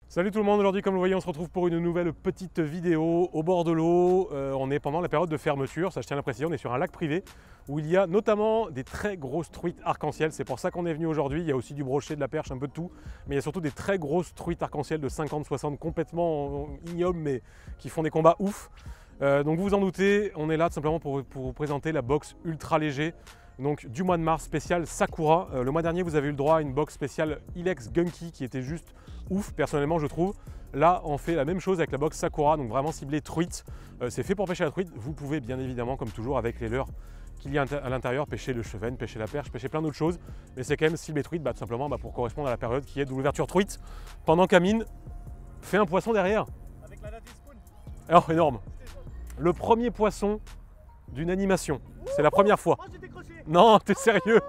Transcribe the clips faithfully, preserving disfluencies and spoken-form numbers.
Salut tout le monde, aujourd'hui comme vous le voyez on se retrouve pour une nouvelle petite vidéo au bord de l'eau. Euh, on est pendant la période de fermeture, ça je tiens à le préciser, on est sur un lac privé où il y a notamment des très grosses truites arc-en-ciel. C'est pour ça qu'on est venu aujourd'hui, il y a aussi du brochet, de la perche, un peu de tout. Mais il y a surtout des très grosses truites arc-en-ciel de cinquante soixante complètement ignobles mais qui font des combats ouf. Euh, donc vous vous en doutez, on est là tout simplement pour, pour vous présenter la box ultra léger. Donc du mois de mars spécial Sakura. Euh, le mois dernier vous avez eu le droit à une box spéciale Ilex Gunky qui était juste ouf personnellement je trouve. Là on fait la même chose avec la box Sakura, donc vraiment ciblé truite. Euh, c'est fait pour pêcher la truite. Vous pouvez bien évidemment comme toujours avec les leurres qu'il y a à l'intérieur pêcher le chevenne, pêcher la perche, pêcher plein d'autres choses. Mais c'est quand même ciblé truite bah, tout simplement bah, pour correspondre à la période qui est de l'ouverture truite. Pendant qu'Amine fait un poisson derrière. Avec la Native Spoon. Alors énorme. Le premier poisson d'une animation. C'est la première fois. Oh, j'ai décroché. Non, t'es sérieux?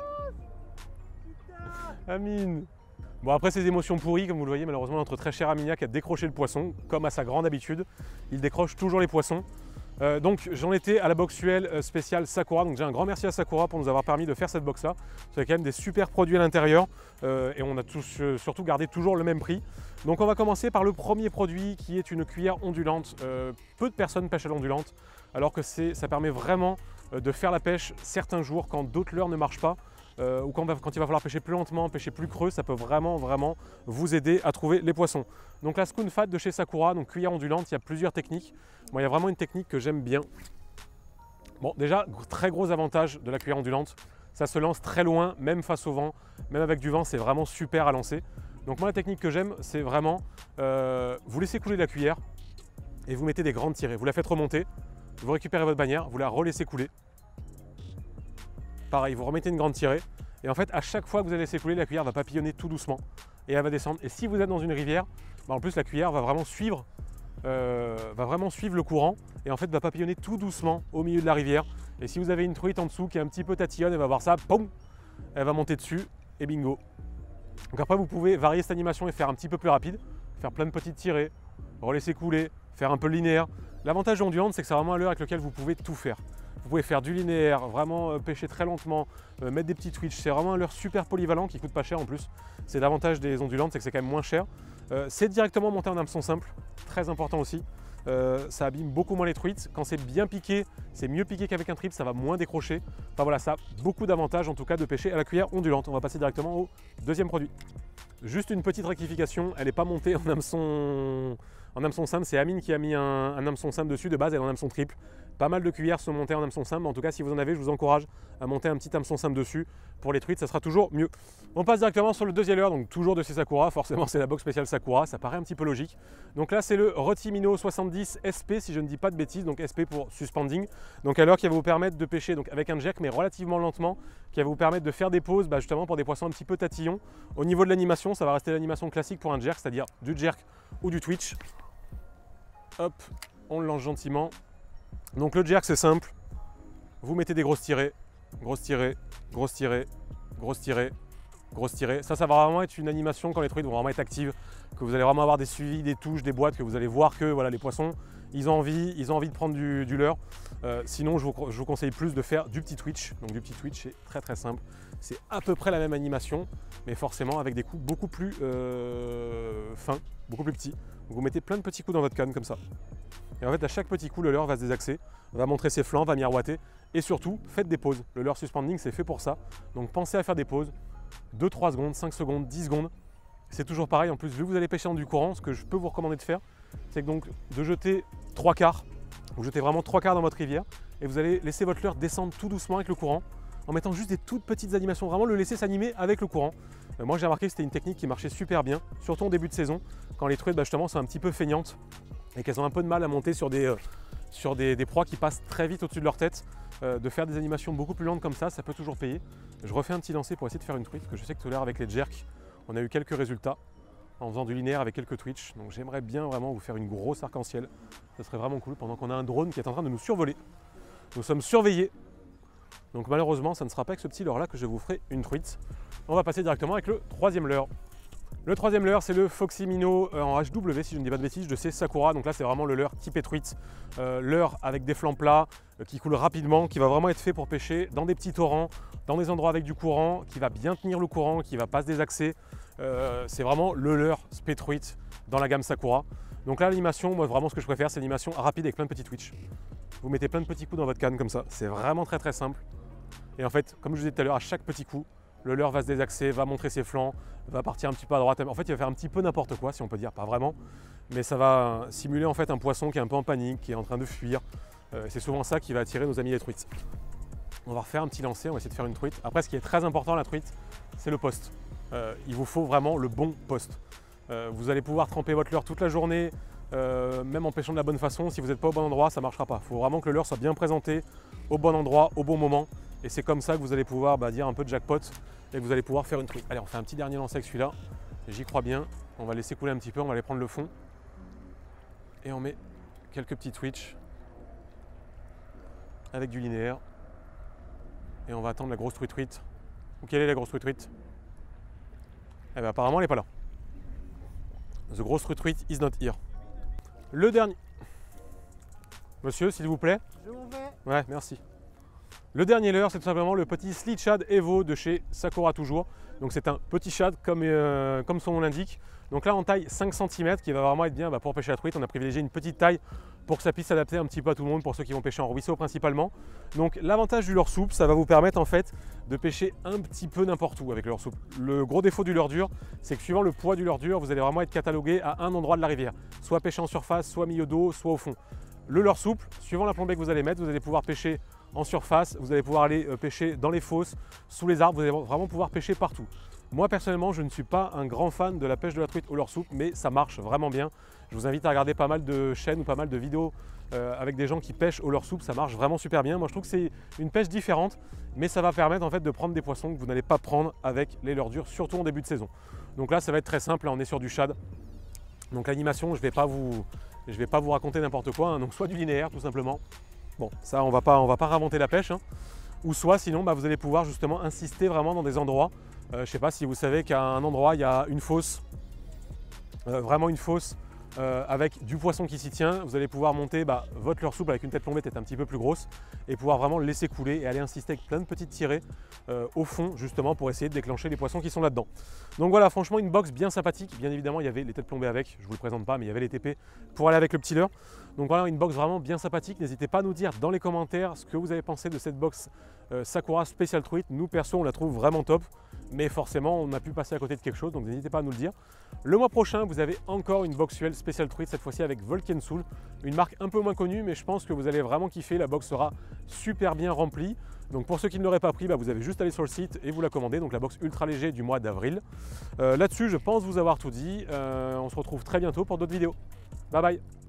Putain. Amine. Bon après ces émotions pourries, comme vous le voyez, malheureusement notre très cher Aminiac a décroché le poisson, comme à sa grande habitude. Il décroche toujours les poissons. Euh, donc j'en étais à la boxuelle spéciale Sakura. Donc j'ai un grand merci à Sakura pour nous avoir permis de faire cette box là. C'est quand même des super produits à l'intérieur euh, et on a tous, euh, surtout gardé toujours le même prix. Donc on va commencer par le premier produit qui est une cuillère ondulante. Euh, peu de personnes pêchent à l'ondulante alors que ça permet vraiment de faire la pêche certains jours quand d'autres leurres ne marchent pas. Euh, ou quand, quand il va falloir pêcher plus lentement, pêcher plus creux, ça peut vraiment vraiment vous aider à trouver les poissons. Donc la Spoon Fat de chez Sakura, donc cuillère ondulante, il y a plusieurs techniques. Moi il y a vraiment une technique que j'aime bien. Bon déjà, très gros avantage de la cuillère ondulante, ça se lance très loin, même face au vent, même avec du vent, c'est vraiment super à lancer. Donc moi la technique que j'aime, c'est vraiment, euh, vous laissez couler la cuillère et vous mettez des grandes tirées. Vous la faites remonter, vous récupérez votre bannière, vous la relaissez couler. Pareil, vous remettez une grande tirée et en fait à chaque fois que vous allez laisser couler, la cuillère va papillonner tout doucement et elle va descendre. Et si vous êtes dans une rivière, bah en plus la cuillère va vraiment suivre, euh, va vraiment suivre le courant et en fait va papillonner tout doucement au milieu de la rivière. Et si vous avez une truite en dessous qui est un petit peu tatillonne, elle va voir ça, poum, elle va monter dessus et bingo. Donc après vous pouvez varier cette animation et faire un petit peu plus rapide, faire plein de petites tirées, relaisser couler, faire un peu linéaire. L'avantage de l'ondulante, c'est que c'est vraiment un leurre avec lequel vous pouvez tout faire. Vous pouvez faire du linéaire, vraiment euh, pêcher très lentement, euh, mettre des petits twitch. C'est vraiment un leurre super polyvalent qui coûte pas cher en plus. C'est l'avantage des ondulantes, c'est que c'est quand même moins cher. Euh, c'est directement monté en hameçon simple, très important aussi. Euh, ça abîme beaucoup moins les truites. Quand c'est bien piqué, c'est mieux piqué qu'avec un trip, ça va moins décrocher. Enfin voilà, ça a beaucoup d'avantages en tout cas de pêcher à la cuillère ondulante. On va passer directement au deuxième produit. Juste une petite rectification, elle n'est pas montée en hameçon, en hameçon simple, c'est Amine qui a mis un, un hameçon simple dessus, de base elle est en hameçon triple. Pas mal de cuillères sont montées en hameçon simple, en tout cas si vous en avez, je vous encourage à monter un petit hameçon simple dessus. Pour les truites, ça sera toujours mieux. On passe directement sur le deuxième leurre, donc toujours de chez Sakura, forcément c'est la box spéciale Sakura, ça paraît un petit peu logique. Donc là c'est le Rotimino soixante-dix S P si je ne dis pas de bêtises, donc S P pour suspending. Donc un leurre qui va vous permettre de pêcher donc avec un jerk mais relativement lentement, qui va vous permettre de faire des pauses bah, justement pour des poissons un petit peu tatillons. Au niveau de l'animation, ça va rester l'animation classique pour un jerk, c'est-à-dire du jerk ou du twitch. Hop, on le lance gentiment. Donc le jerk c'est simple, vous mettez des grosses tirées, grosses tirées, grosses tirées, grosses tirées, grosses tirées. Ça, ça va vraiment être une animation quand les truites vont vraiment être actives, que vous allez vraiment avoir des suivis, des touches, des boîtes, que vous allez voir que voilà, les poissons, ils ont envie, ils ont envie de prendre du, du leurre. Euh, sinon, je vous, je vous conseille plus de faire du petit twitch. Donc du petit twitch, c'est très très simple. C'est à peu près la même animation, mais forcément avec des coups beaucoup plus euh, fins, beaucoup plus petits. Donc vous mettez plein de petits coups dans votre canne comme ça. Et en fait, à chaque petit coup, le leurre va se désaxer, va montrer ses flancs, va miroiter. Et surtout, faites des pauses. Le leurre suspending, c'est fait pour ça. Donc pensez à faire des pauses. deux trois secondes, cinq secondes, dix secondes. C'est toujours pareil. En plus, vu que vous allez pêcher dans du courant, ce que je peux vous recommander de faire, c'est donc de jeter trois quarts. Vous jetez vraiment trois quarts dans votre rivière. Et vous allez laisser votre leurre descendre tout doucement avec le courant, en mettant juste des toutes petites animations. Vraiment le laisser s'animer avec le courant. Euh, moi, j'ai remarqué que c'était une technique qui marchait super bien, surtout en début de saison, quand les truites bah, justement sont un petit peu feignantes et qu'elles ont un peu de mal à monter sur des, euh, sur des, des proies qui passent très vite au-dessus de leur tête. Euh, de faire des animations beaucoup plus lentes comme ça, ça peut toujours payer. Je refais un petit lancer pour essayer de faire une truite, parce que je sais que tout à l'heure avec les jerks, on a eu quelques résultats en faisant du linéaire avec quelques twitch. Donc j'aimerais bien vraiment vous faire une grosse arc-en-ciel. Ça serait vraiment cool pendant qu'on a un drone qui est en train de nous survoler. Nous sommes surveillés. Donc malheureusement, ça ne sera pas avec ce petit leurre là que je vous ferai une truite. On va passer directement avec le troisième leurre. Le troisième leurre, c'est le Foxy Minnow en H W, si je ne dis pas de bêtises, de chez Sakura. Donc là, c'est vraiment le leurre typé truite. Euh, leurre avec des flancs plats, euh, qui coule rapidement, qui va vraiment être fait pour pêcher dans des petits torrents, dans des endroits avec du courant, qui va bien tenir le courant, qui ne va pas se désaxer. Euh, c'est vraiment le leurre spé truite dans la gamme Sakura. Donc là, l'animation, moi vraiment ce que je préfère, c'est l'animation rapide avec plein de petits twitch. Vous mettez plein de petits coups dans votre canne comme ça, c'est vraiment très très simple. Et en fait, comme je vous disais tout à l'heure, à chaque petit coup, le leurre va se désaxer, va montrer ses flancs, va partir un petit peu à droite. En fait, il va faire un petit peu n'importe quoi, si on peut dire, pas vraiment. Mais ça va simuler en fait un poisson qui est un peu en panique, qui est en train de fuir. Euh, c'est souvent ça qui va attirer nos amis les truites. On va refaire un petit lancer, on va essayer de faire une truite. Après, ce qui est très important la truite, c'est le poste. Euh, il vous faut vraiment le bon poste. Euh, vous allez pouvoir tremper votre leurre toute la journée, euh, même en pêchant de la bonne façon. Si vous n'êtes pas au bon endroit, ça ne marchera pas. Il faut vraiment que le leurre soit bien présenté, au bon endroit, au bon moment. Et c'est comme ça que vous allez pouvoir bah, dire un peu de jackpot et que vous allez pouvoir faire une truite. Allez, on fait un petit dernier lancer avec celui-là. J'y crois bien. On va laisser couler un petit peu, on va aller prendre le fond. Et on met quelques petits twitch avec du linéaire. Et on va attendre la grosse truite truite. Ou quelle est la grosse truite truite? Eh bien apparemment elle n'est pas là. The grosse truite truite is not here. Le dernier. Monsieur, s'il vous plaît. Je m'en vais. Ouais, merci. Le dernier leurre, c'est tout simplement le petit Slit Shad Evo de chez Sakura toujours. Donc c'est un petit shad comme, euh, comme son nom l'indique. Donc là en taille cinq centimètres qui va vraiment être bien bah, pour pêcher la truite. On a privilégié une petite taille pour que ça puisse s'adapter un petit peu à tout le monde, pour ceux qui vont pêcher en ruisseau principalement. Donc l'avantage du leurre souple, ça va vous permettre en fait de pêcher un petit peu n'importe où avec le leurre souple. Le gros défaut du leurre dur, c'est que suivant le poids du leurre dur, vous allez vraiment être catalogué à un endroit de la rivière. Soit pêcher en surface, soit milieu d'eau, soit au fond. Le leurre souple, suivant la plombée que vous allez mettre, vous allez pouvoir pêcher en surface, vous allez pouvoir aller pêcher dans les fosses, sous les arbres, vous allez vraiment pouvoir pêcher partout. Moi personnellement, je ne suis pas un grand fan de la pêche de la truite au leurre souple, mais ça marche vraiment bien. Je vous invite à regarder pas mal de chaînes ou pas mal de vidéos euh, avec des gens qui pêchent au leurre souple, ça marche vraiment super bien. Moi je trouve que c'est une pêche différente, mais ça va permettre en fait de prendre des poissons que vous n'allez pas prendre avec les leurres durs, surtout en début de saison. Donc là ça va être très simple, là on est sur du shad. Donc l'animation, je ne vais pas vous, je vais pas vous raconter n'importe quoi, hein. Donc soit du linéaire tout simplement. Bon, ça on va pas, on va pas réinventer la pêche, hein. Ou soit sinon bah, vous allez pouvoir justement insister vraiment dans des endroits. Euh, je ne sais pas si vous savez qu'à un endroit il y a une fosse, euh, vraiment une fosse euh, avec du poisson qui s'y tient. Vous allez pouvoir monter bah, votre leurre souple avec une tête plombée peut-être un petit peu plus grosse et pouvoir vraiment le laisser couler et aller insister avec plein de petites tirées euh, au fond justement pour essayer de déclencher les poissons qui sont là-dedans. Donc voilà, franchement une box bien sympathique. Bien évidemment il y avait les têtes plombées avec, je ne vous le présente pas, mais il y avait les T P pour aller avec le petit leurre. Donc voilà une box vraiment bien sympathique. N'hésitez pas à nous dire dans les commentaires ce que vous avez pensé de cette box euh, Sakura Spécial Truite. Nous perso on la trouve vraiment top. Mais forcément, on a pu passer à côté de quelque chose, donc n'hésitez pas à nous le dire. Le mois prochain, vous avez encore une boxuelle spéciale truite, cette fois-ci avec Volcan Soul, une marque un peu moins connue, mais je pense que vous allez vraiment kiffer. La box sera super bien remplie. Donc pour ceux qui ne l'auraient pas pris, bah, vous avez juste à aller sur le site et vous la commander. Donc la box ultra léger du mois d'avril. Euh, Là-dessus, je pense vous avoir tout dit. Euh, on se retrouve très bientôt pour d'autres vidéos. Bye bye.